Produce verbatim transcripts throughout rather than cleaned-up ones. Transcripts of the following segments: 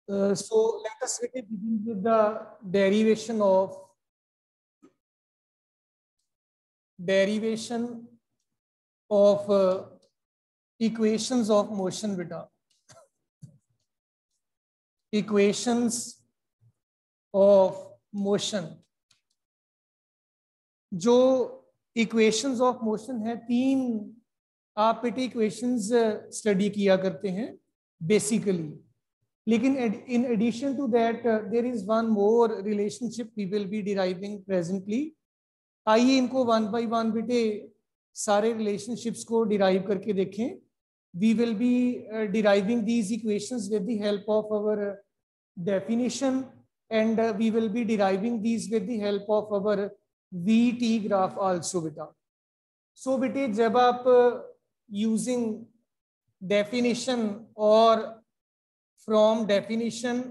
Uh, so let us begin with the derivation of derivation of uh, equations of motion beta. Equations of motion. जो equations of motion है, तीन आप बेटे equations study किया करते हैं basically. लेकिन in addition to that uh, there is one more relationship we will be deriving presently. आइए इनको वन बाई वन बेटे सारे relationships को derive करके देखें. We will be uh, deriving these equations with the help of our uh, definition, and uh, we will be deriving these with the help of our V T graph also beta. So बेटे जब आप uh, using definition or from definition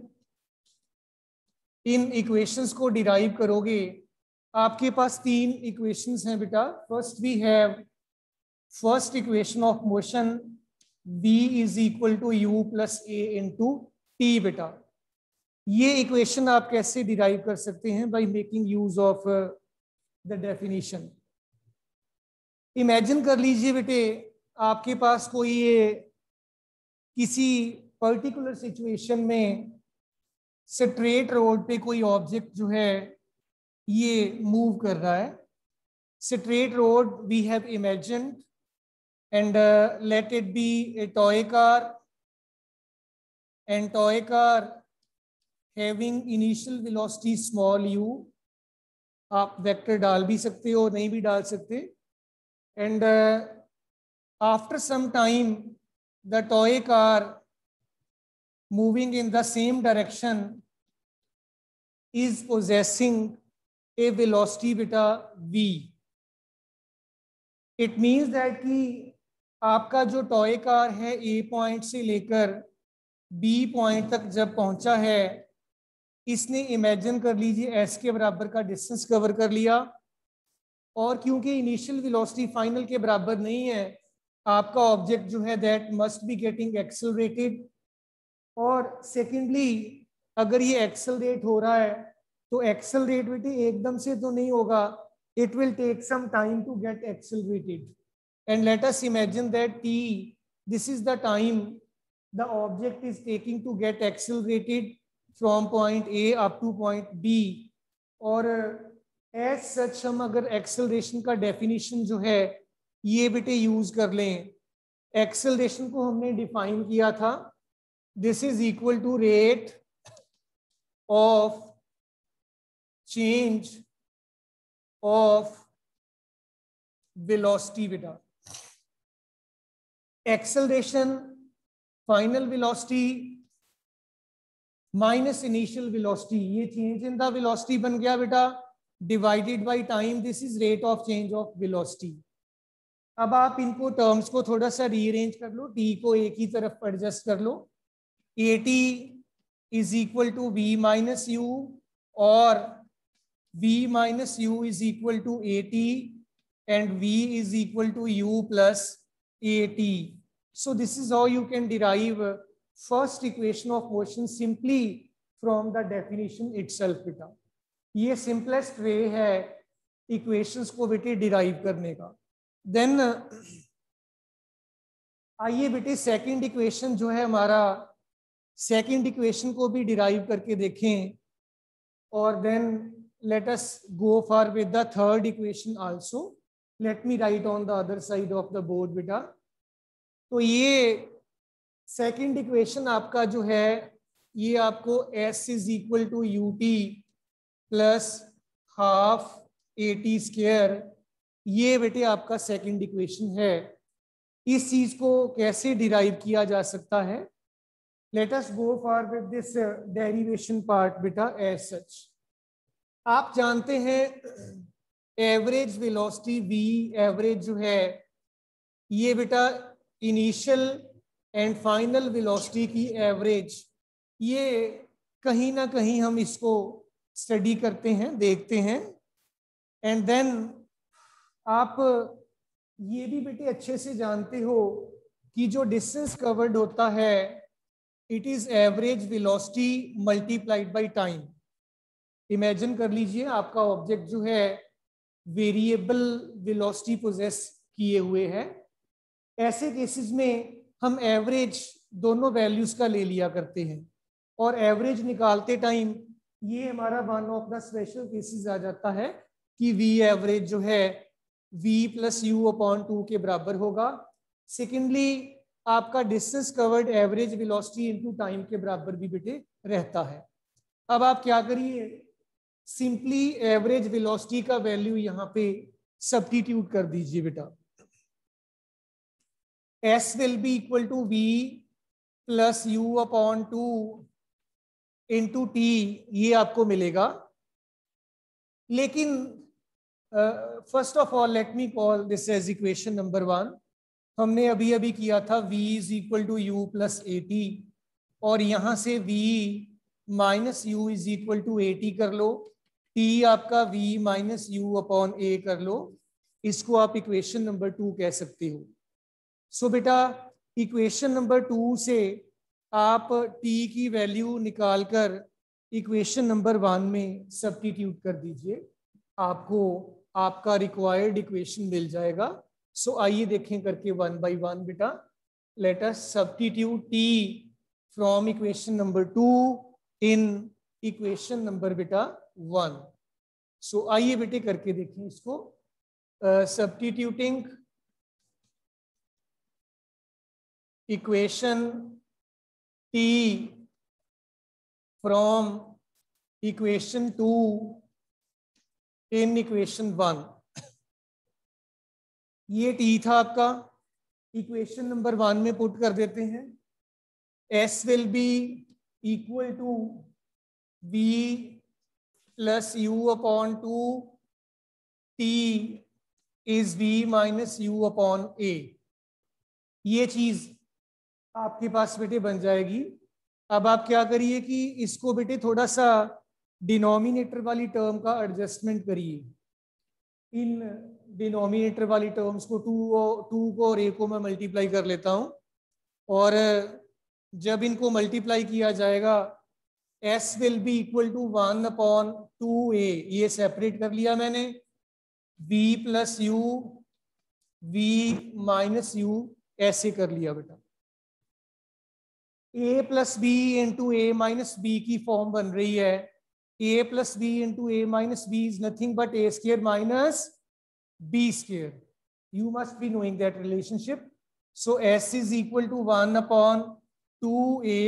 in equations को derive करोगे, आपके पास तीन equations हैं बेटा. First we have first equation of motion V is equal to U plus A into T बेटा. ये इक्वेशन आप कैसे डिराइव कर सकते हैं? By making use of the definition. Imagine कर लीजिए बेटे आपके पास कोई ये किसी पर्टिकुलर सिचुएशन में स्ट्रेट रोड पे कोई ऑब्जेक्ट जो है ये मूव कर रहा है. Straight road we have imagined and uh, let it be a toy car, and toy car having initial velocity small u. आप वेक्टर डाल भी सकते हो, नहीं भी डाल सकते. and uh, after some time the toy car moving in the same direction is possessing a velocity beta v. it means that कि आपका जो टॉय कार है ए पॉइंट से लेकर बी पॉइंट तक जब पहुंचा है, इसने इमेजिन कर लीजिए एस के बराबर का डिस्टेंस कवर कर लिया, और क्योंकि इनिशियल वेलोसिटी फाइनल के बराबर नहीं है, आपका ऑब्जेक्ट जो है that must be getting accelerated. और सेकेंडली अगर ये एक्सेलरेट हो रहा है तो एक्सेलरेटिविटी एकदम से तो नहीं होगा, it will take some time to get accelerated. And let us imagine that t, this is the time the object is taking to get accelerated from point A up to point B. और as such हम अगर acceleration का definition जो है ये बेटे use कर लें, acceleration को हमने define किया था, this is equal to rate of change of velocity बेटा. Acceleration, final velocity minus initial velocity, ये change in the velocity बन गया बेटा, divided by time, this is rate of change of velocity. अब आप इनको terms को थोड़ा सा rearrange कर लो, t को एक ही तरफ adjust कर लो. at is equal to v minus u, और v minus u is equal to at, and v is equal to u plus at. So this is how you can derive first equation of motion simply from the definition itself बेटा. ये simplest way है equations को बेटे derive करने का. Then आइए बेटे second equation जो है हमारा, second equation को भी derive करके देखें, और then let us go for with the third equation also. Let me write on the other side of the board बेटा. तो ये सेकंड इक्वेशन आपका जो है ये आपको s is equal to u t plus half a t square, ये बेटे आपका सेकंड इक्वेशन है. इस चीज को कैसे डिराइव किया जा सकता है? Let us go for with this derivation part बेटा. एज सच आप जानते हैं एवरेज वेलोसिटी v एवरेज जो है ये बेटा इनिशियल एंड फाइनल वेलोसिटी की एवरेज, ये कहीं ना कहीं हम इसको स्टडी करते हैं, देखते हैं. एंड देन आप ये भी बेटे अच्छे से जानते हो कि जो डिस्टेंस कवर्ड होता है it is average velocity multiplied by time. Imagine कर लीजिए आपका ऑब्जेक्ट जो है वेरिएबल वेलोसिटी पोजेस किए हुए है। ऐसे केसेस में हम एवरेज दोनों वैल्यूज का ले लिया करते हैं और एवरेज निकालते टाइम ये हमारा one of the special cases आ जाता है कि वी एवरेज जो है v plus u upon two के बराबर होगा। सेकेंडली आपका distance covered average velocity into time के बराबर भी बेटे रहता है। अब आप क्या करिए, सिंपली एवरेज वेलोसिटी का वैल्यू यहाँ पे सब्स्टिट्यूट कर दीजिए बेटा। s will be equal to v plus u upon two into t, ये आपको मिलेगा। लेकिन first of all let me call this as equation number one. हमने अभी अभी किया था v is equal to you plus a t, और यहां से v minus u is equal to a t कर लो, t आपका v minus u upon a कर लो। इसको आप इक्वेशन नंबर टू कह सकते हो। सो so, बेटा इक्वेशन नंबर टू से आप t की वैल्यू निकालकर इक्वेशन नंबर वन में सब्स्टिट्यूट कर दीजिए, आपको आपका रिक्वायर्ड इक्वेशन मिल जाएगा। सो so, आइए देखें करके वन बाय वन बेटा। Let us substitute t from equation number two in equation number बेटा वन। सो आइए बेटे करके देखें इसको। Substituting equation t from equation two in equation one. ये t था आपका, इक्वेशन नंबर वन में पुट कर देते हैं। s will be equal to v plus u upon two, t is v minus u upon a। ये चीज आपके पास बेटे बन जाएगी। अब आप क्या करिए कि इसको बेटे थोड़ा सा डिनोमिनेटर वाली टर्म का एडजस्टमेंट करिए। इन डिनोमिनेटर वाली टर्म्स को टू टू को और ए को मैं मल्टीप्लाई कर लेता हूं, और जब इनको मल्टीप्लाई किया जाएगा s will be equal to one upon two ए, ये सेपरेट कर लिया मैंने। v plus u, v minus u ऐसे कर लिया बेटा। a plus b into a minus b की फॉर्म बन रही है। a plus b into a minus b is nothing but a square minus b square. You must be knowing that relationship. So s is equal to one upon two a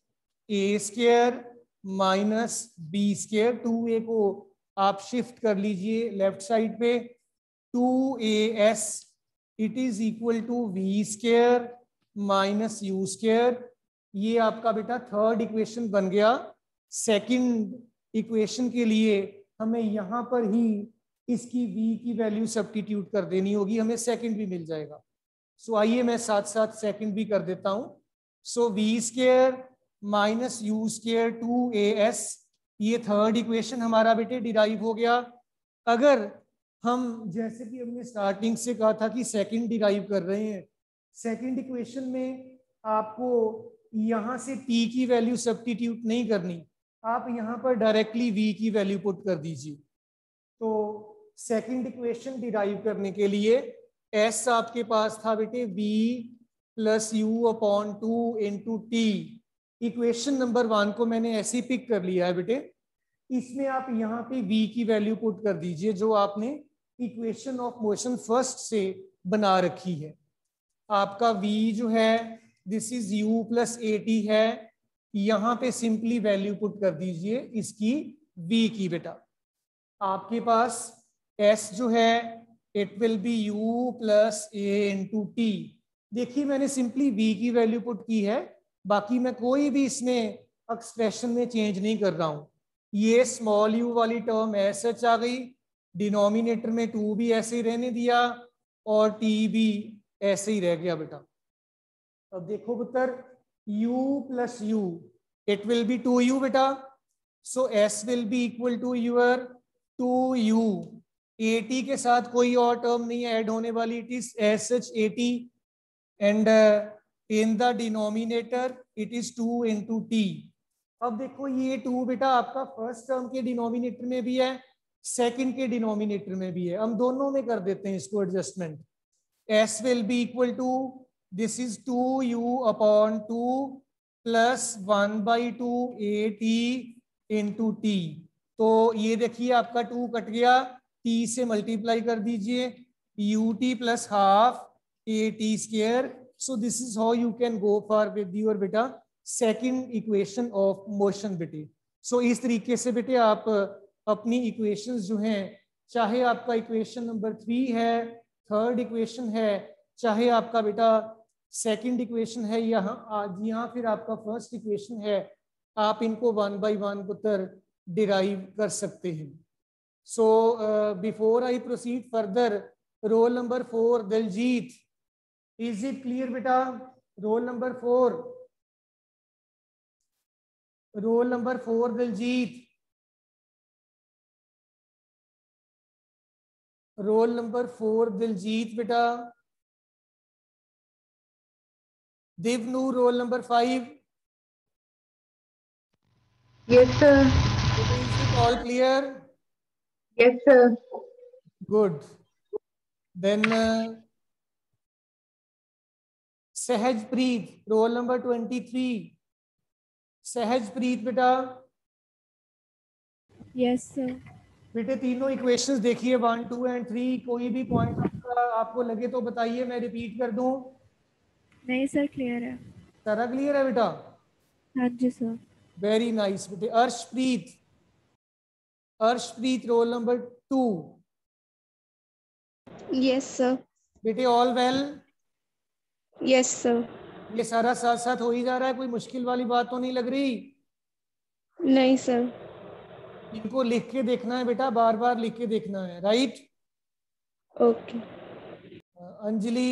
a square minus b square। Two a को आप shift कर लीजिए left side पे। Two a s it is equal to v square minus u square. ये आपका बेटा third equation बन गया। सेकंड इक्वेशन के लिए हमें यहां पर ही इसकी v की वैल्यू सब्स्टिट्यूट कर देनी होगी, हमें सेकंड भी मिल जाएगा। सो so, आइए मैं साथ साथ सेकंड भी कर देता हूं। So v square minus u square two a s, ये थर्ड इक्वेशन हमारा बेटे डिराइव हो गया। अगर हम जैसे कि हमने स्टार्टिंग से कहा था कि सेकंड डिराइव कर रहे हैं, सेकंड इक्वेशन में आपको यहां से t की वैल्यू सब्स्टिट्यूट नहीं करनी, आप यहां पर डायरेक्टली v की वैल्यू पुट कर दीजिए। तो सेकंड इक्वेशन डिराइव करने के लिए s आपके पास था बेटे v plus u upon two into t. Equation number one को मैंने ऐसे ही पिक कर लिया है बेटे। इसमें आप यहाँ पे v की वैल्यू पुट कर दीजिए जो आपने इक्वेशन ऑफ मोशन फर्स्ट से बना रखी है। आपका v जो है this is u plus a t है, यहाँ पे सिंपली वैल्यू पुट कर दीजिए इसकी v की बेटा। आपके पास s जो है it will be u plus a into t. देखिए मैंने सिंपली v की वैल्यू पुट की है, बाकी मैं कोई भी इसमें एक्सप्रेशन में चेंज नहीं कर रहा हूं। ये स्मॉल u वाली टर्म एस एच आ गई, डिनोमिनेटर में टू भी ऐसे ही रहने दिया और t भी ऐसे ही रह गया बेटा। अब देखो पुत्र u plus u it will be two u बेटा। So s will be equal to your two u. A t के साथ कोई और टर्म नहीं ऐड होने वाली, it is s h a t and in the denominator it is two into t. अब देखो ये टू बेटा आपका फर्स्ट टर्म के डिनोमिनेटर में भी है, सेकंड के डिनोमिनेटर में भी है, हम दोनों में कर देते हैं इसको adjustment. s will be equal to this is two u upon two plus one by two a t into t. तो ये देखिए आपका टू कट गया, टी से मल्टीप्लाई कर दीजिए, u t plus half a t square. So this is how you can go for with your बेटा second equation of motion बेटे। सो इस तरीके से बेटे आप अपनी इक्वेशंस जो हैं, चाहे आपका इक्वेशन नंबर थ्री है, थर्ड इक्वेशन है, चाहे आपका बेटा सेकंड इक्वेशन है, यहाँ आज यहाँ फिर आपका फर्स्ट इक्वेशन है, आप इनको वन बाय वन पुत्र डिराइव कर सकते हैं। So before I proceed further, roll number four Diljit, is it clear बेटा? Roll number four, roll number four Diljit, roll number four Diljit बेटा। Divnu roll number five. Yes, sir. Is it all clear? Yes, sir. Good. Then uh, Sahajpreet, roll number twenty-three. Sahajpreet बेटा। Yes, sir. बेटे तीनों equations देखिए, one two and three, कोई भी point आपका आपको लगे तो बताइए, मैं रिपीट कर दूं। नहीं सर, क्लियर है। सारा क्लियर है बेटा? हाँ जी सर। वेरी नाइस बेटे। Arshpreet, Arshpreet roll number two. Yes, sir. बेटे ऑल वेल? Yes, sir. ये सारा साथ साथ हो ही जा रहा है, कोई मुश्किल वाली बात तो नहीं लग रही? नहीं सर। इनको लिख के देखना है बेटा, बार बार लिख के देखना है, राइट? ओके। अंजलि?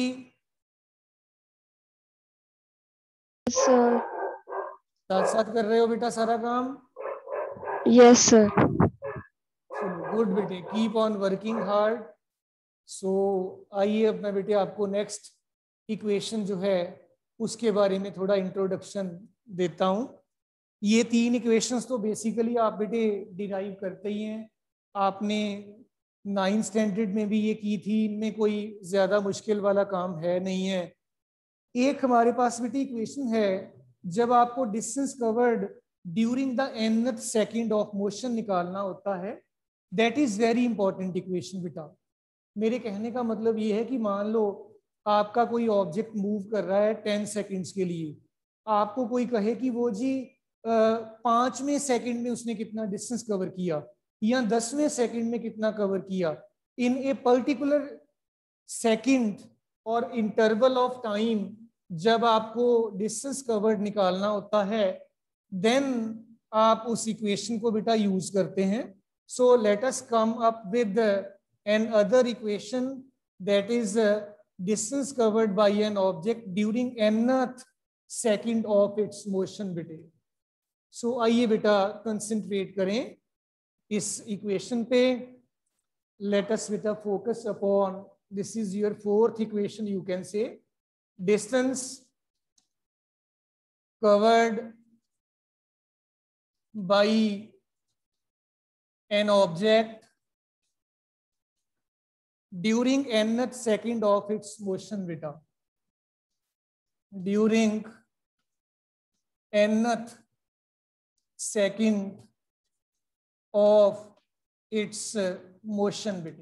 सर। साथ साथ कर रहे हो बेटा सारा काम? Yes sir. चलो गुड बेटे, keep on working hard. So आइए अब मैं बेटे आपको नेक्स्ट इक्वेशन जो है उसके बारे में थोड़ा इंट्रोडक्शन देता हूँ। ये तीन इक्वेशंस तो बेसिकली आप बेटे डिराइव करते ही हैं, आपने नाइन्थ स्टैंडर्ड में भी ये की थी, इनमें कोई ज़्यादा मुश्किल वाला काम है नहीं है। एक हमारे पास बेटे इक्वेशन है, जब आपको distance covered during the nth second of motion निकालना होता है, that is very important equation बेटा। मेरे कहने का मतलब ये है कि मान लो आपका कोई ऑब्जेक्ट मूव कर रहा है टेन सेकंड्स के लिए, आपको कोई कहे कि वो जी पांचवें सेकंड में उसने कितना डिस्टेंस कवर किया या दसवें सेकंड में कितना कवर किया, इन ए पर्टिकुलर सेकंड और इंटरवल ऑफ टाइम जब आपको डिस्टेंस कवर्ड निकालना होता है, देन आप उस इक्वेशन को बेटा यूज करते हैं। So let us come up with another equation that is distance covered by an object during nth second of its motion बेटे। सो आइए बेटा कंसंट्रेट करें इस इक्वेशन पे। लेट अस बेटा focus upon, this is your fourth equation you can say, distance covered by an object during nth second of its motion beta, during nth second of its motion beta।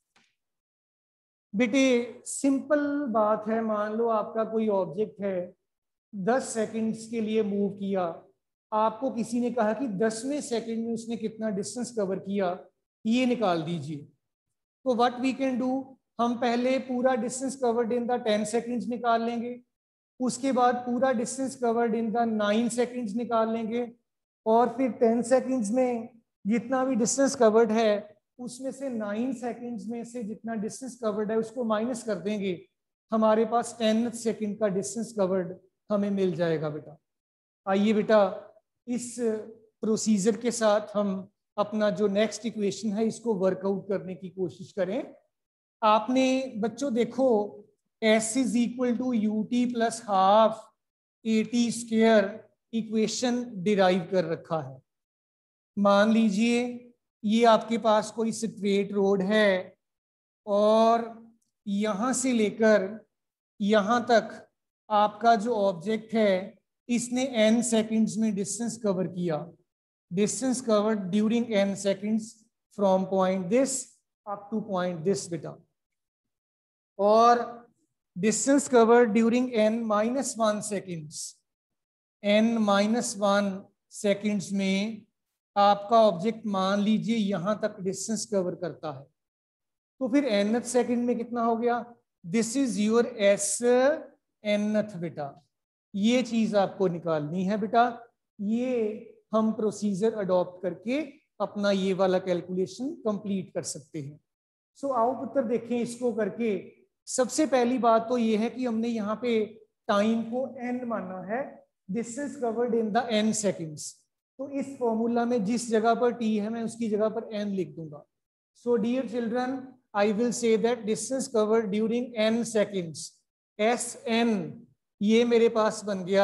बेटे simple बात है, मान लो आपका कोई object है, दस seconds के लिए मूव किया, आपको किसी ने कहा कि दसवें सेकंड में उसने कितना डिस्टेंस कवर किया, ये निकाल दीजिए। तो व्हाट वी कैन डू, हम पहले पूरा distance covered in the ten seconds निकाल लेंगे, उसके बाद पूरा distance covered in the nine seconds निकाल लेंगे, और फिर टेन सेकंड्स में जितना भी डिस्टेंस कवर्ड है उसमें से नाइन सेकंड्स में से जितना डिस्टेंस कवर्ड है उसको माइनस कर देंगे, हमारे पास टेन सेकंड का डिस्टेंस कवर्ड हमें मिल जाएगा बेटा। आइए बेटा इस प्रोसीजर के साथ हम अपना जो नेक्स्ट इक्वेशन है इसको वर्कआउट करने की कोशिश करें। आपने बच्चों देखो s is equal to u t plus half a t square equation derive कर रखा है। मान लीजिए ये आपके पास कोई स्ट्रेट रोड है और यहां से लेकर यहां तक आपका जो ऑब्जेक्ट है इसने n सेकंड्स में डिस्टेंस कवर किया। Distance covered during n seconds from point this up to point this बेटा, और distance covered during n minus one seconds n minus one seconds में आपका ऑब्जेक्ट मान लीजिए यहां तक डिस्टेंस कवर करता है, तो फिर nth सेकंड में कितना हो गया? This is your s nth बेटा। ये चीज आपको निकालनी है बेटा। ये हम प्रोसीजर अडॉप्ट करके अपना ये वाला कैलकुलेशन कंप्लीट कर सकते हैं। सो so, आओ पुत्र देखें इसको करके। सबसे पहली बात तो ये है कि हमने यहाँ पे टाइम को n माना है, distance covered in the n seconds. तो इस फॉर्मूला में जिस जगह पर t है मैं उसकी जगह पर n लिख दूंगा। So dear children, I will say that distance covered during n seconds, s n, ये मेरे पास बन गया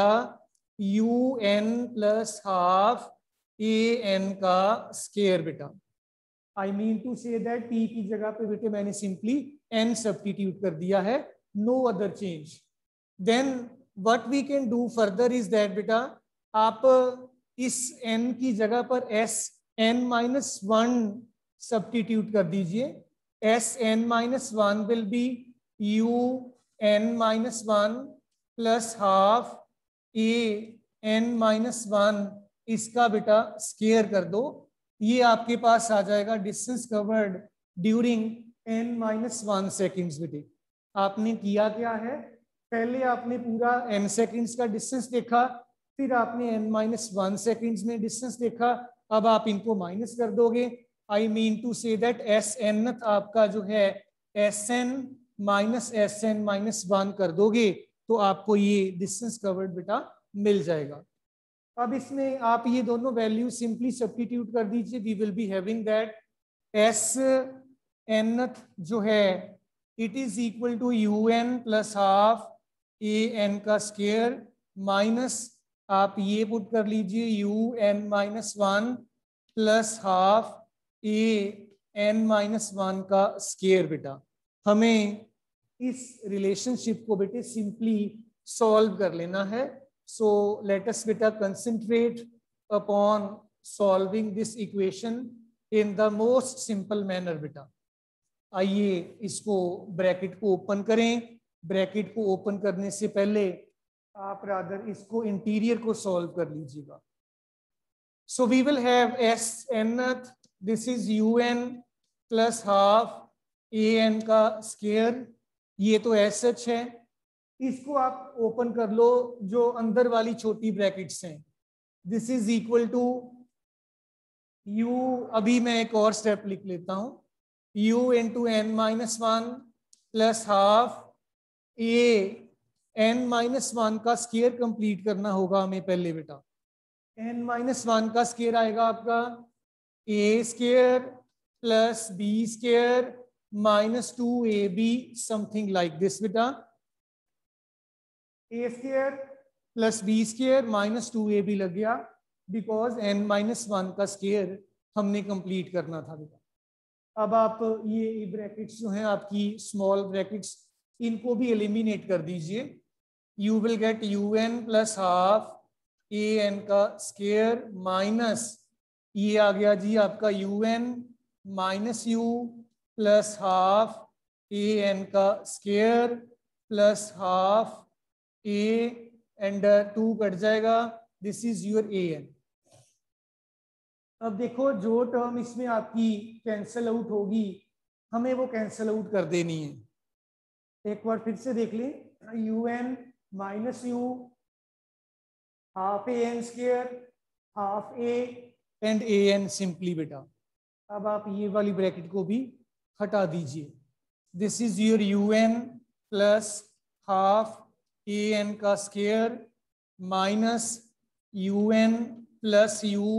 u N plus half A N का स्केयर बेटा। आई मीन टू से दैट टी की जगह पे बेटे मैंने सिंपली एन सब्स्टिट्यूट कर दिया है, no other change. Then what we can do further is that बेटा आप इस n की जगह पर s n minus one substitute कर दीजिए। S n minus one will be u N minus one plus half A N minus one, इसका बेटा स्केयर कर दो। ये आपके पास आ जाएगा distance covered during n minus one seconds बेटे। आपने किया क्या है, पहले आपने पूरा n सेकेंड्स का डिस्टेंस देखा, फिर आपने n माइनस वन सेकेंड्स में डिस्टेंस देखा, अब आप इनको माइनस कर दोगे। आई मीन टू से दैट एस एन आपका जो है s n minus s n minus one कर दोगे तो आपको ये डिस्टेंस कवर्ड बेटा मिल जाएगा। अब इसमें आप ये दोनों वैल्यू सिंपली सब्स्टिट्यूट कर दीजिए। We will be having that s n जो है it is equal to u N plus half A N का स्केयर माइनस आप ये पुट कर लीजिए u N minus one plus half A N minus one का स्केयर बेटा। हमें इस रिलेशनशिप को बेटे सिंपली सॉल्व कर लेना है। सो लेट अस बेटा concentrate upon solving this equation in the most simple manner बेटा। आइए इसको ब्रैकेट को ओपन करें। ब्रैकेट को ओपन करने से पहले आप रादर इसको इंटीरियर को सॉल्व कर लीजिएगा। So we will have S N, this is U N plus half A N का स्केयर, ये तो एस एच है। इसको आप ओपन कर लो जो अंदर वाली छोटी ब्रैकेट्स हैं। This is equal to U, अभी मैं एक और स्टेप लिख लेता हूं, U into N minus one plus half A N minus one का स्केयर कंप्लीट करना होगा हमें पहले बेटा। एन माइनस वन का स्केयर आएगा आपका A square plus B square minus two A B, something like this बेटा। A square plus B square minus two A B लग गया बिकॉज एन माइनस वन का स्केयर हमने कंप्लीट करना था बेटा। अब आप ये ब्रैकेट्स जो हैं आपकी स्मॉल ब्रैकेट्स, इनको भी एलिमिनेट कर दीजिए। You will get U N plus half A N का स्केयर माइनस ये आ गया जी आपका U N minus U plus half A N का square plus half A and two cut जाएगा, this is your A N. अब देखो जो टर्म इसमें आपकी कैंसल आउट होगी हमें वो कैंसल आउट कर देनी है। एक बार फिर से देख लें, U N minus U half A N square half A and A N simply बेटा। अब आप ये वाली ब्रैकेट को भी हटा दीजिए। This is your U N plus half A N का square minus U N plus U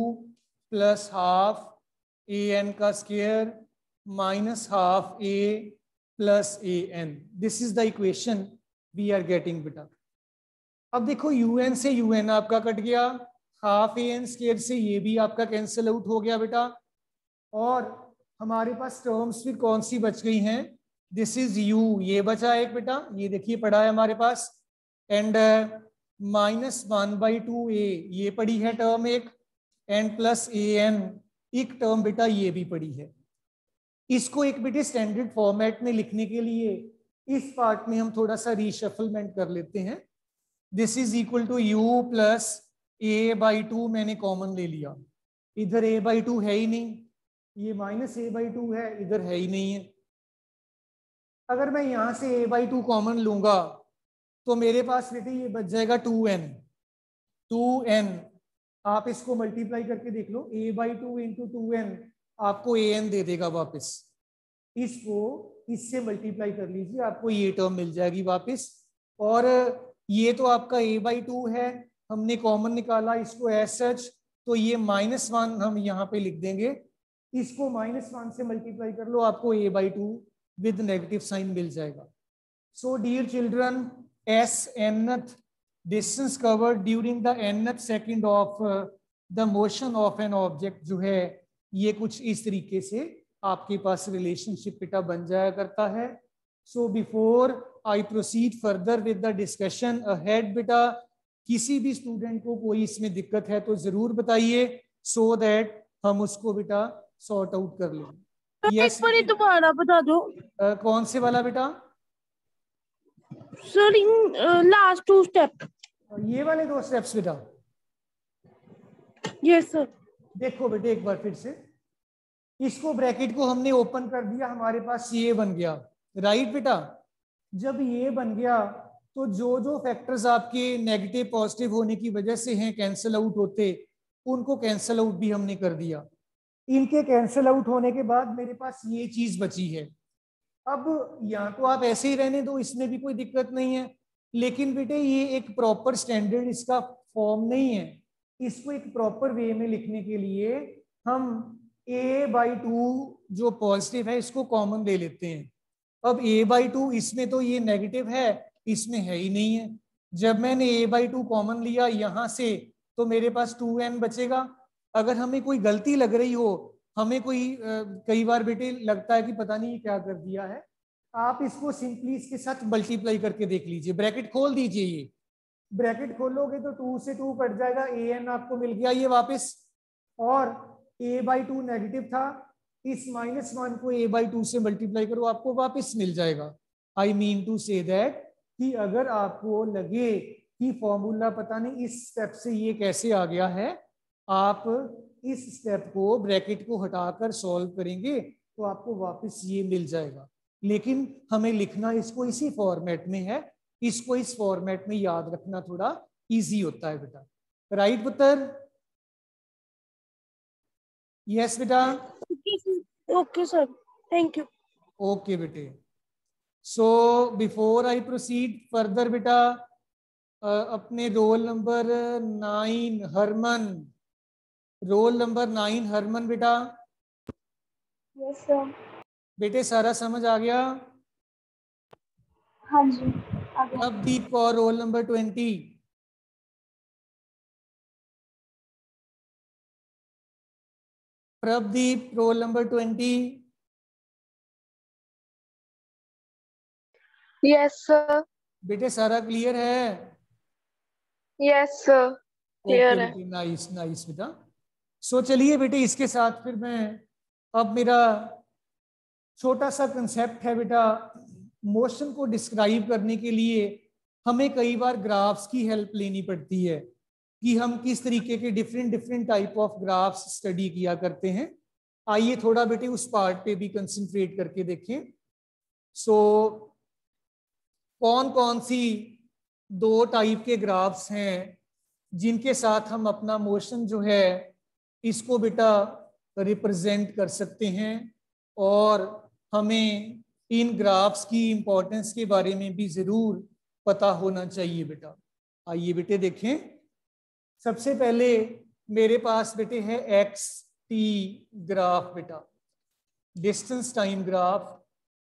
plus half A N का square minus half A plus A N. This is the equation we are getting बेटा। अब देखो U N से U N आपका cut गया, half ए N square से ये भी आपका कैंसिल आउट हो गया बेटा, और हमारे पास टर्म्स फिर कौन सी बच गई हैं? दिस इज यू, ये बचा एक बेटा, ये देखिए पड़ा है हमारे पास, and minus one by two ए ये पड़ी है टर्म एक, एंड प्लस ए एन एक टर्म बेटा ये भी पड़ी है। इसको एक बेटे स्टैंडर्ड फॉर्मेट में लिखने के लिए इस पार्ट में हम थोड़ा सा रीशफलमेंट कर लेते हैं। This is equal to you plus A by two मैंने कॉमन ले लिया, इधर ए बाई टू है ही नहीं, ये माइनस ए बाई टू है, इधर है ही नहीं है। अगर मैं यहां से ए बाई टू कॉमन लूंगा तो मेरे पास बेटे ये बच जाएगा टू एन, टू एन आप इसको मल्टीप्लाई करके देख लो, A by two into two N आपको ए एन दे देगा वापस, इसको इससे मल्टीप्लाई कर लीजिए आपको ये टर्म मिल जाएगी वापस। और ये तो आपका ए बाई टू है, हमने कॉमन निकाला इसको एज सच, तो ये माइनस वन हम यहाँ पे लिख देंगे, इसको माइनस वन से मल्टीप्लाई कर लो आपको A by two with negative sign मिल जाएगा। So dear children, S nth distance covered during the nth second of uh, the motion of an object जो है ये कुछ इस तरीके से आपके पास रिलेशनशिप बेटा बन जाया करता है। So before I proceed further with the discussion ahead बेटा, किसी भी स्टूडेंट को कोई इसमें दिक्कत है तो जरूर बताइए, सो so दैट हम उसको बेटा सॉर्ट आउट कर लें। yes, एक दोबारा बता दो। uh, कौन से वाला बेटा? Sir in last two step, ये वाले दो स्टेप्स बेटा। Yes sir. देखो बेटे एक बार फिर से, इसको ब्रैकेट को हमने ओपन कर दिया, हमारे पास ये बन गया, राइट बेटा। जब ये बन गया तो जो जो फैक्टर्स आपके नेगेटिव पॉजिटिव होने की वजह से हैं कैंसिल आउट होते, उनको कैंसिल आउट भी हमने कर दिया। इनके कैंसिल आउट होने के बाद मेरे पास ये चीज बची है। अब यहाँ तो आप ऐसे ही रहने दो, इसमें भी कोई दिक्कत नहीं है, लेकिन बेटे ये एक प्रॉपर स्टैंडर्ड इसका फॉर्म नहीं है। इसको एक प्रॉपर वे में लिखने के लिए हम a बाई टू जो पॉजिटिव है इसको कॉमन ले लेते हैं। अब a बाई टू इसमें तो ये नेगेटिव है, इसमें है ही नहीं है। जब मैंने a बाई टू कॉमन लिया यहाँ से तो मेरे पास टू एन बचेगा। अगर हमें कोई गलती लग रही हो, हमें कोई आ, कई बार बेटे लगता है कि पता नहीं क्या कर दिया है, आप इसको सिंपली इसके साथ मल्टीप्लाई करके देख लीजिए, ब्रैकेट खोल दीजिए, ये ब्रैकेट खोलोगे तो टू से टू कट जाएगा, ए एन आपको मिल गया ये वापस, और a बाई टू नेगेटिव था, इस माइनस वन को a बाई टू से मल्टीप्लाई करो आपको वापस मिल जाएगा। आई मीन टू से दैट कि अगर आपको लगे कि फॉर्मूला पता नहीं इस स्टेप से ये कैसे आ गया है, आप इस स्टेप को ब्रैकेट को हटाकर सॉल्व करेंगे तो आपको वापस ये मिल जाएगा। लेकिन हमें लिखना इसको इसी फॉर्मेट में है, इसको इस फॉर्मेट में याद रखना थोड़ा इजी होता है बेटा, राइट पुत्र? यस बेटा। Okay sir, thank you. Okay बेटे। So before I proceed further बेटा, अपने roll number nine Harman, roll number nine Harman बेटा। Yes sir. बेटे सारा समझ आ गया? हाँ जी आ गया। अब Deep Kaur roll number twenty. Prabhdeep roll number twenty. Yes sir. बेटे सारा क्लियर है? यस सर क्लियर है। नाइस नाइस बेटा। सो चलिए बेटे इसके साथ फिर मैं, अब मेरा छोटा सा कंसेप्ट है बेटा, मोशन को डिस्क्राइब करने के लिए हमें कई बार ग्राफ्स की हेल्प लेनी पड़ती है कि हम किस तरीके के different different type of graphs study किया करते हैं। आइए थोड़ा बेटे उस पार्ट पे भी कंसंट्रेट करके देखें। सो so, कौन कौन सी दो टाइप के ग्राफ्स हैं जिनके साथ हम अपना मोशन जो है इसको बेटा रिप्रेजेंट कर सकते हैं, और हमें इन ग्राफ्स की इंपॉर्टेंस के बारे में भी जरूर पता होना चाहिए बेटा। आइए बेटे देखें। सबसे पहले मेरे पास बेटे है एक्स टी ग्राफ बेटा, डिस्टेंस टाइम ग्राफ।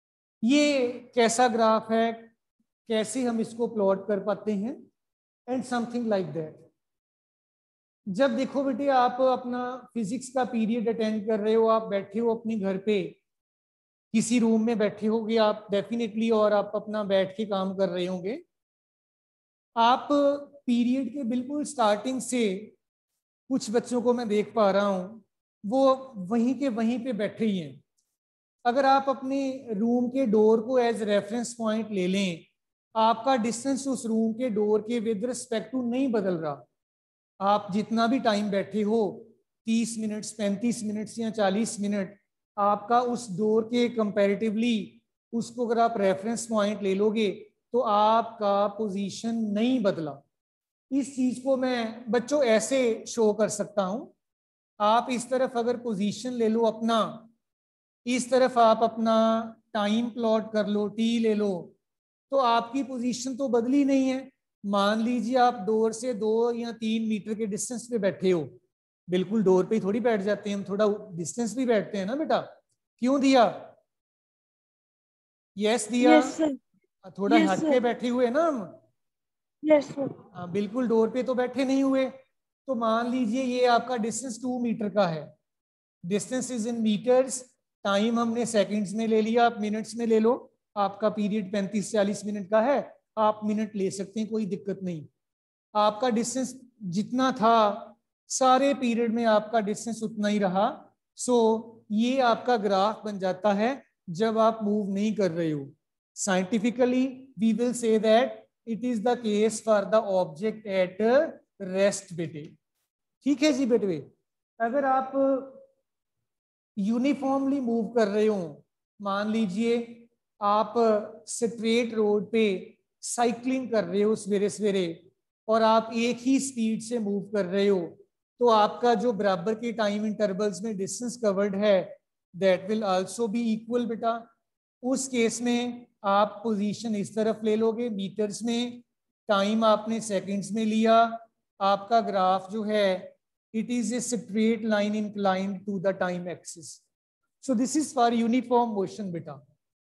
ये कैसा ग्राफ है, कैसे हम इसको प्लॉट कर पाते हैं, एंड समथिंग लाइक दैट। जब देखो बेटे आप अपना फिजिक्स का पीरियड अटेंड कर रहे हो, आप बैठे हो अपने घर पे, किसी रूम में बैठे होगे आप डेफिनेटली, और आप अपना बैठ के काम कर रहे होंगे। आप पीरियड के बिल्कुल स्टार्टिंग से कुछ बच्चों को मैं देख पा रहा हूं, वो वहीं के वहीं पे बैठे ही हैं। अगर आप अपने रूम के डोर को एज रेफरेंस पॉइंट ले लें, आपका डिस्टेंस उस रूम के डोर के विद रिस्पेक्ट टू नहीं बदल रहा। आप जितना भी टाइम बैठे हो, तीस मिनट्स, पैंतीस मिनट्स या चालीस मिनट, आपका उस डोर के कंपैरेटिवली उसको अगर आप रेफरेंस पॉइंट ले लोगे तो आपका पोजीशन नहीं बदला। इस चीज को मैं बच्चों ऐसे शो कर सकता हूं। आप इस तरफ अगर पोजीशन ले लो अपना, इस तरफ आप अपना टाइम प्लॉट कर लो, टी ले लो, तो आपकी पोजीशन तो बदली नहीं है। मान लीजिए आप डोर से दो या तीन मीटर के डिस्टेंस पे बैठे हो, बिल्कुल डोर पे ही थोड़ी बैठ जाते हैं हम, थोड़ा डिस्टेंस भी बैठते हैं ना बेटा। क्यों दिया? यस दिया। Yes sir. थोड़ा Yes, हट sir. के बैठे हुए ना हम, यस सर। हाँ, बिल्कुल डोर पे तो बैठे नहीं हुए। तो मान लीजिए ये आपका डिस्टेंस टू मीटर का है, distance is in metres, time हमने सेकंड्स में ले लिया, आप मिनट्स में ले लो। आपका पीरियड पैंतीस चालीस मिनट का है, आप मिनट ले सकते हैं, कोई दिक्कत नहीं। आपका डिस्टेंस जितना था सारे पीरियड में आपका डिस्टेंस उतना ही रहा। सो ये आपका ग्राफ बन जाता है जब आप मूव नहीं कर रहे हो। Scientifically we will say that it is the case for the object at rest बेटे। ठीक है जी बेटे। अगर आप यूनिफॉर्मली मूव कर रहे हो, मान लीजिए आप स्ट्रेट रोड पे साइकिलिंग कर रहे हो सवेरे सवेरे, और आप एक ही स्पीड से मूव कर रहे हो, तो आपका जो बराबर के टाइम इंटरवल्स में डिस्टेंस कवर्ड है that will also be equal बेटा। उस केस में आप पोजीशन इस तरफ ले लोगे मीटर्स में, टाइम आपने सेकंड्स में लिया, आपका ग्राफ जो है it is a straight line inclined to the time axis. So this is for uniform motion beta.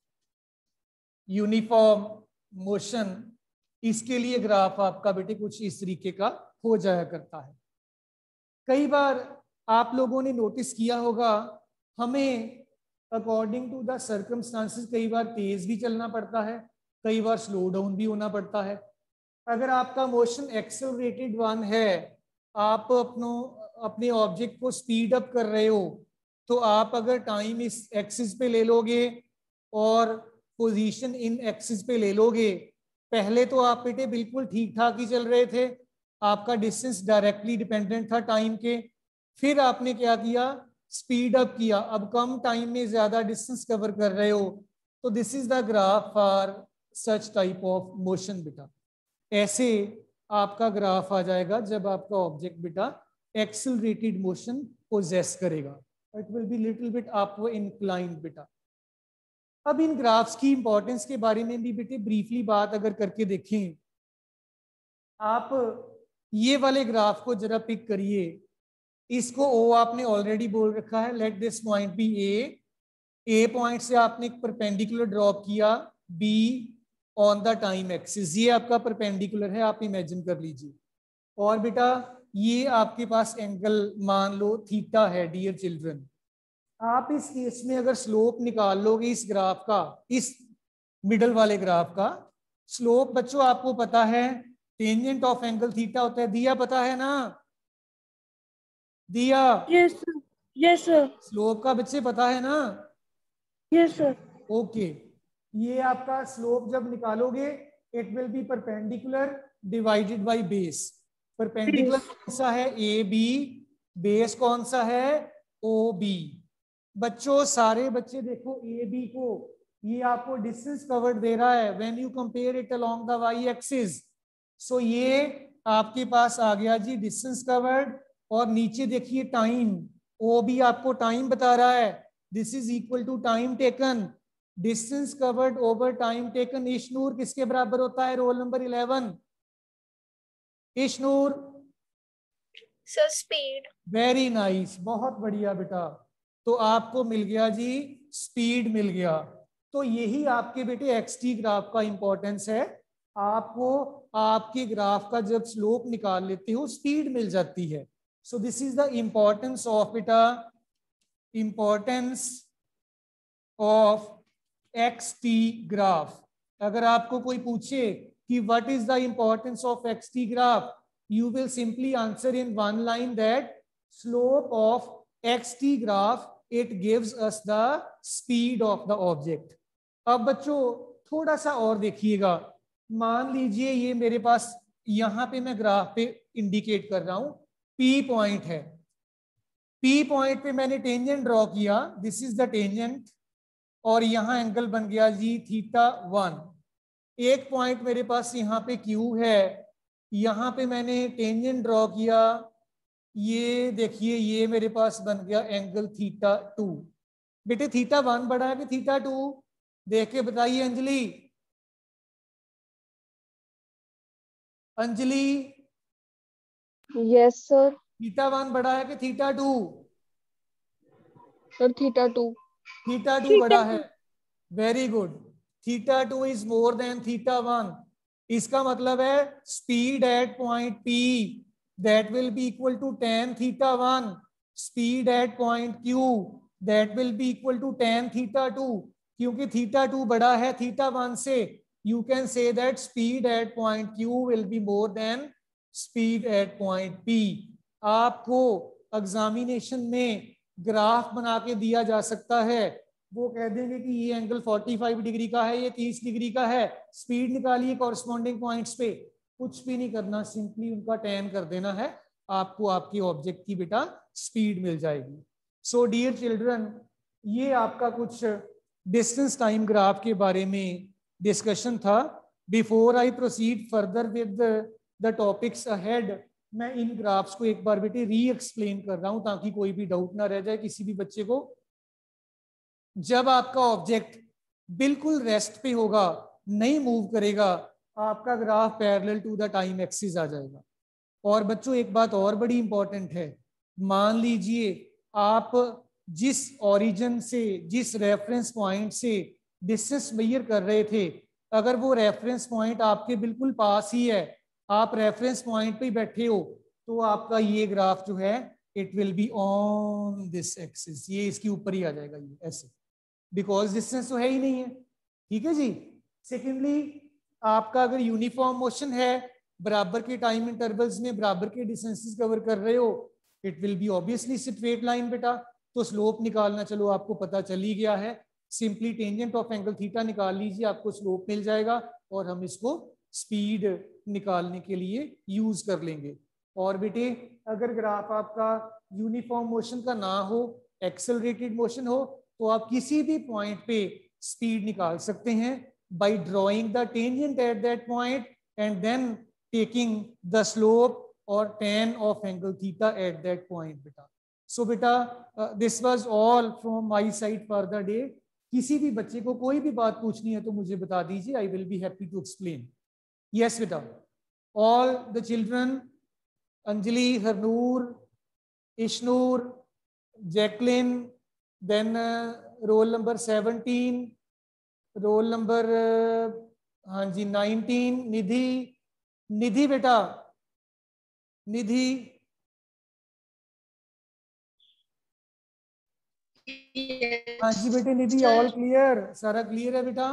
Uniform motion, इसके लिए ग्राफ आपका बेटे कुछ इस तरीके का हो जाया करता है। कई बार आप लोगों ने नोटिस किया होगा, हमें अकॉर्डिंग टू द सर्कमस्टांसेस कई बार तेज भी चलना पड़ता है, कई बार स्लो डाउन भी होना पड़ता है। अगर आपका मोशन एक्सेलरेटेड वन है, आप अपनों अपने ऑब्जेक्ट को स्पीड अप कर रहे हो, तो आप अगर टाइम इस एक्सिस पे ले लोगे और पोजीशन इन एक्सिस पे ले लोगे, पहले तो आप बेटे बिल्कुल ठीक ठाक ही चल रहे थे, आपका डिस्टेंस डायरेक्टली डिपेंडेंट था टाइम के। फिर आपने क्या किया? स्पीड अप किया, अब कम टाइम में ज्यादा डिस्टेंस कवर कर रहे हो। तो this is the graph for such type of motion बेटा। ऐसे आपका ग्राफ आ जाएगा जब आपका ऑब्जेक्ट बेटा एक्सेलरेटेड मोशन पोजेस करेगा। It will be little bit upward inclined बेटा। अब इन ग्राफ्स की इंपॉर्टेंस के बारे में भी बेटे ब्रीफली बात अगर करके देखें, आप ये वाले ग्राफ को जरा पिक करिए। इसको ओ आपने ऑलरेडी बोल रखा है, let this point be A. A point से आपने एक परपेंडिकुलर ड्रॉप किया B on the time axis, ये आपका परपेंडिकुलर है, आप इमेजिन कर लीजिए। और बेटा ये आपके पास एंगल मान लो थीटा है डियर चिल्ड्रन। आप इस केस में अगर स्लोप निकाल लोगे इस ग्राफ का, इस मिडल वाले ग्राफ का स्लोप बच्चों आपको पता है टेंजेंट ऑफ एंगल थीटा होता है, दिया पता है ना? Diya yes sir. Yes sir. Slope का बच्चे पता है ना? Yes sir. ओके, ये आपका स्लोप जब निकालोगे it will be perpendicular divided by base. Perpendicular कौन सा है? A B. बेस कौन सा है? O B. बच्चों सारे बच्चे देखो ए बी को, ये आपको डिस्टेंस कवर्ड दे रहा है when you compare it along the Y axis. So ये आपके पास आ गया जी डिस्टेंस कवर्ड, और नीचे देखिए टाइम, ओ बी आपको टाइम बता रहा है, this is equal to time taken, distance covered over time taken. Ishnoor किसके बराबर होता है? Roll number eleven. Ishnoor sir speed. Very nice, बहुत बढ़िया बेटा। तो आपको मिल गया जी स्पीड मिल गया। तो यही आपके बेटे एक्स टी ग्राफ का इंपॉर्टेंस है। आपको आपके ग्राफ का जब स्लोप निकाल लेते हो स्पीड मिल जाती है। So this is the importance of बेटा importance of X T graph. अगर आपको कोई पूछे कि what is the importance of X T graph, you will simply answer in one line that slope of xt graph it gives us the speed of the object। अब बच्चों थोड़ा सा और देखिएगा, मान लीजिए ये मेरे पास यहां पे मैं ग्राफ पे इंडिकेट कर रहा हूं P पॉइंट है। P पॉइंट पे मैंने टेंजेंट ड्रॉ किया, दिस इज द टेंजेंट, और यहां एंगल बन गया जी थीटा वन। एक पॉइंट मेरे पास यहाँ पे Q है, यहाँ पे मैंने टेंजेंट ड्रॉ किया, ये देखिए ये मेरे पास बन गया एंगल थीटा टू। बेटे थीटा वन बड़ा है कि थीटा टू, देख के बताइए Anjali. Anjali yes sir. Theta one बड़ा है कि theta two? Sir theta two. Theta two बड़ा है, very good. Theta two is more than theta one. इसका मतलब है speed at point P that will be equal to tan theta one, speed at point Q that will be equal to tan theta two। क्योंकि theta two बड़ा है theta one से, you can say that speed at point Q will be more than speed at point P। आपको examination में graph बना के दिया जा सकता है, वो कह देंगे कि ये एंगल पैंतालीस डिग्री का है, ये तीस डिग्री का है, स्पीड निकालिए कॉरस्पॉन्डिंग पॉइंट्स पे। कुछ भी नहीं करना, सिंपली उनका टैन कर देना है, आपको आपके ऑब्जेक्ट की बेटा स्पीड मिल जाएगी। सो डियर चिल्ड्रन, ये आपका कुछ डिस्टेंस टाइम ग्राफ के बारे में डिस्कशन था। Before I proceed further with the topics ahead, मैं इन ग्राफ्स को एक बार बेटे री एक्सप्लेन कर रहा हूं ताकि कोई भी डाउट ना रह जाए किसी भी बच्चे को। जब आपका ऑब्जेक्ट बिल्कुल रेस्ट पे होगा, नहीं मूव करेगा, आपका graph parallel to the time axis आ जाएगा। और बच्चों एक बात और बड़ी इंपॉर्टेंट है, मान लीजिए आप जिस ओरिजिन से, जिस रेफरेंस पॉइंट से डिस्टेंस मेजर कर रहे थे, अगर वो रेफरेंस पॉइंट आपके बिल्कुल पास ही है, आप रेफरेंस पॉइंट पे बैठे हो, तो आपका ये ग्राफ जो है it will be on this axis, ये इसके ऊपर ही आ जाएगा, ये ऐसे, बिकॉज डिस्टेंस तो है ही नहीं है। ठीक है जी। सेकेंडली, आपका अगर यूनिफॉर्म मोशन है, बराबर के टाइम इंटरवल्स में बराबर के डिस्टेंसेस कवर कर रहे हो, it will be obviously straight line बेटा। तो स्लोप निकालना चलो आपको पता चल ही गया है, simply tangent of angle theta निकाल लीजिए, आपको स्लोप मिल जाएगा और हम इसको स्पीड निकालने के लिए यूज कर लेंगे। और बेटे अगर ग्राफ आपका यूनिफॉर्म मोशन का ना हो, एक्सेलरेटेड मोशन हो, तो आप किसी भी पॉइंट पे स्पीड निकाल सकते हैं by drawing the tangent at that point and then taking the slope or tan of angle theta at that point beta। So beta uh, this was all from my side for the day। किसी भी बच्चे को कोई भी बात पूछनी है तो मुझे बता दीजिए, I will be happy to explain। Yes beta, all the children, Anjali, Harnoor, Ishnur, Jacqueline, then uh, roll number seventeen, roll number हाँ जी नाइनटीन, निधि, निधि बेटा, निधि, हाँ जी बेटे निधि, ऑल क्लियर, सारा क्लियर है बेटा?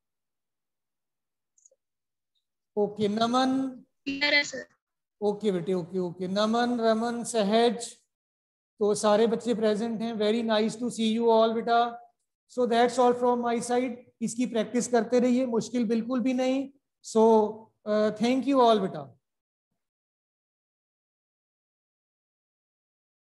ओके नमन, ओके बेटे, ओके ओके नमन, रमन, सहज, तो सारे बच्चे प्रेजेंट हैं। Very nice to see you all बेटा। So that's all from my side. इसकी प्रैक्टिस करते रहिए, मुश्किल बिल्कुल भी नहीं। सो थैंक यू ऑल बेटा।